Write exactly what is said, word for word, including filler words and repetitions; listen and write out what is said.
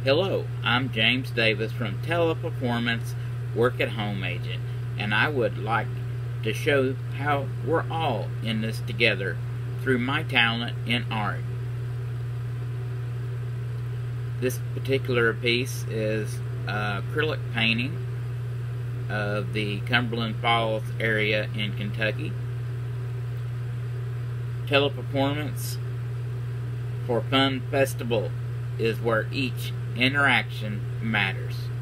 Hello, I'm James Davis from Teleperformance Work at Home Agent, and I would like to show how we're all in this together through my talent in art. This particular piece is uh, acrylic painting of the Cumberland Falls area in Kentucky. Teleperformance for Fun Festival is where each interaction matters.